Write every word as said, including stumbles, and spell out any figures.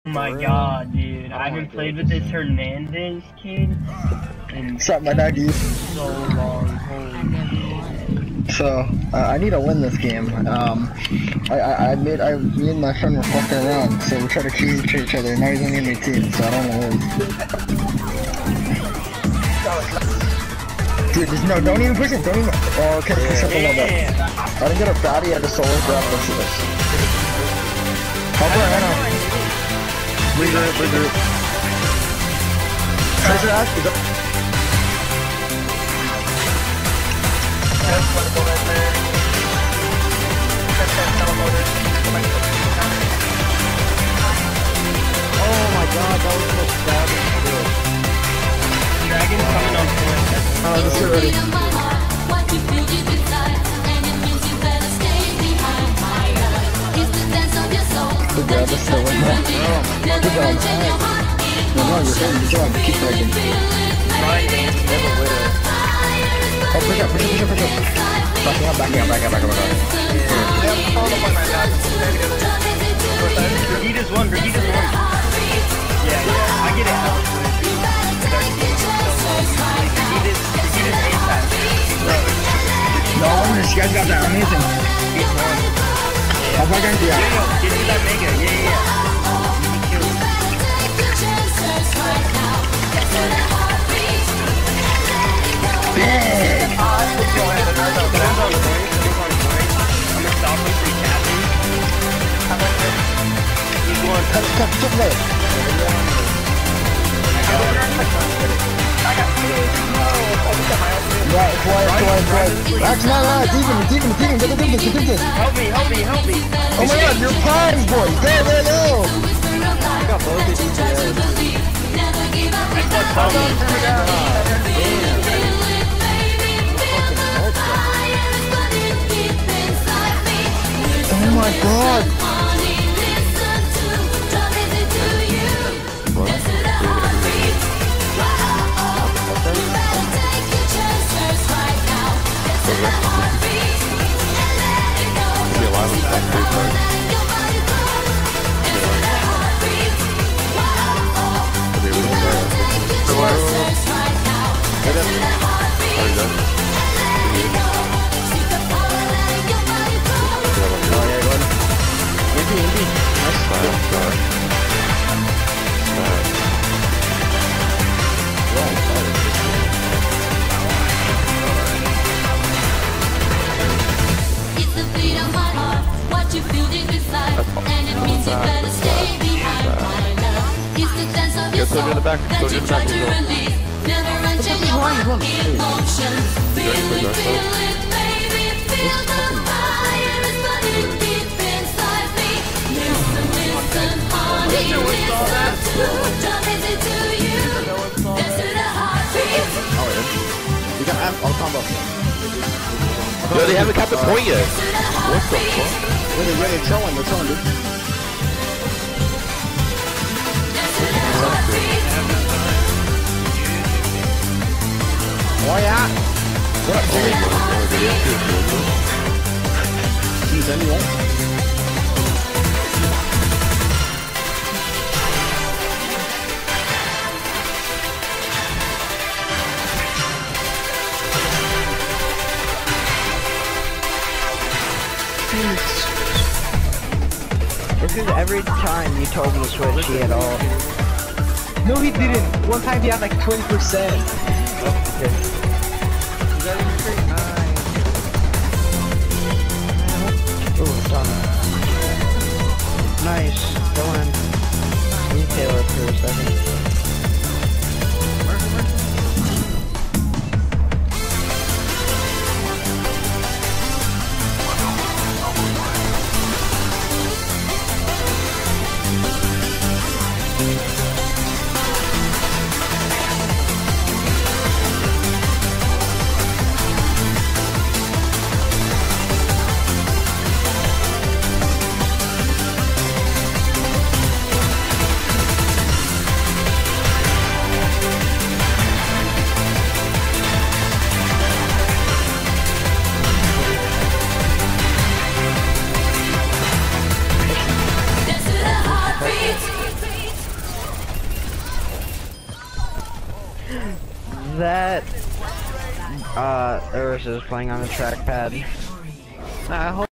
Oh my god, dude. I haven't played with this Hernandez kid in Sup, my doggy? so long. Holy shit. So, uh, I need to win this game. Um, I, I, I made, I, me and my friend were fucking around, so we tried to cheat each other. Now he's only in my team, so I don't know who. Dude, just no, don't even push it, don't even. Oh, okay, push up a little bit. I didn't get a baddie at the solo grab. Let's do this. Help her, Anna. Regroup, regroup. Treasure act, is up. Oh my god, that was so savage. Dragon coming on point. Oh, this is ready. Good job, that's so win that. Good job. No, no, you're good. Good job. Keep breaking. Oh, push up, push up, push up, push up. Backing up, backing up, backing up, backing up, backing up. Brigida's one, Brigida's one. Yeah, yeah, I get it out. Brigida's, Brigida's A-side. No, you guys got that amazing. How far can you Yeah, yo, get to that mega, yeah, yeah. big? I'm gonna stop him from capping. He's one. Cut, cut, cut there. Right, it's wide, it's wide, it's wide. That's not right, it's even, it's even, it's even, get the distance, get the distance. Help me, help me, help me. Oh my god, you're primes, boys. Go, go, go. I got both of these guys. I got both of Oh my god. Go to the back, go to the back, go. You can have all combo. Yo, they haven't got the point yet. What the fuck? Really, really, trolling, they're trolling, dude. Oh yeah! What up, Jimmy? Jeez, anyone? This is every time you told me to switch, he had all. No, he didn't. One time he had like twenty percent. Okay. You got him straight nine. Ooh, done. Nice. Go on. Retailer for a second. That uh Eris is playing on a trackpad. I hope